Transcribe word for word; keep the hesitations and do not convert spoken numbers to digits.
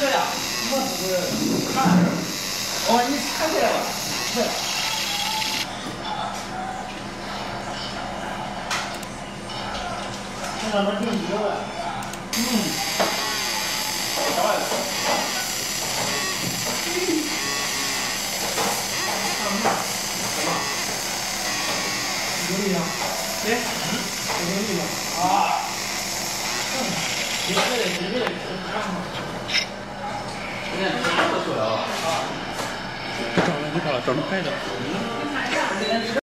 个呀？我是看着。哦，你看这个吧，对。这上面挺热的。嗯。小外头。有力量。对。有力量。啊。你这个，你这个，有点太特殊了啊！找了，你找了，找着拍的。